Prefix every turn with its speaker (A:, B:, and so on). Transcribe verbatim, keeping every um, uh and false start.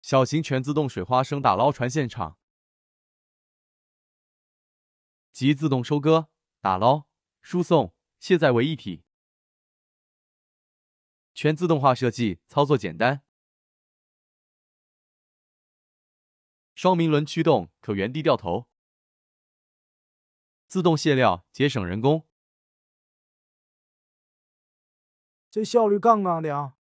A: 小型全自动水花生打捞船现场及自动收割、打捞、输送、卸载为一体，全自动化设计，操作简单。双鸣轮驱动，可原地掉头，自动卸料，节省人工。
B: 这效率杠杠的啊！